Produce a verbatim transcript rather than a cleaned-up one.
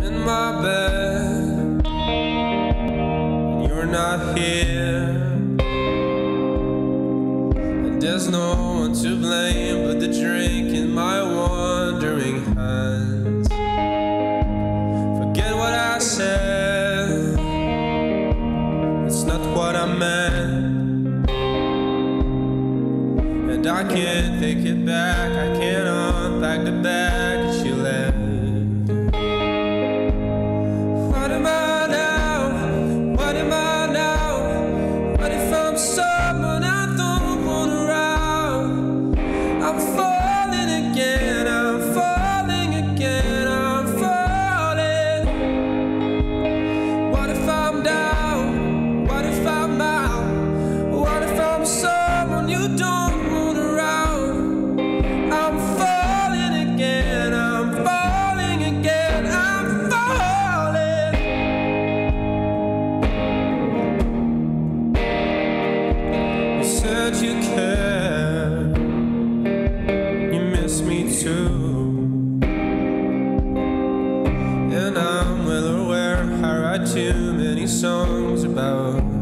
in my bed, and you're not here, and there's no one to blame but the drink in my wandering hands. Forget what I said, it's not what I meant, and I can't take it back. I can't unpack the bag that you left. What am I now? What am I now? What if I'm someone I don't want around? I'm falling again, I'm falling again, I'm falling. What if I'm down? What if I'm out? What if I'm someone you don't want around? I'm falling again, I'm falling again, I'm falling. You said you care, you miss me too, and I'm well aware I write too many songs about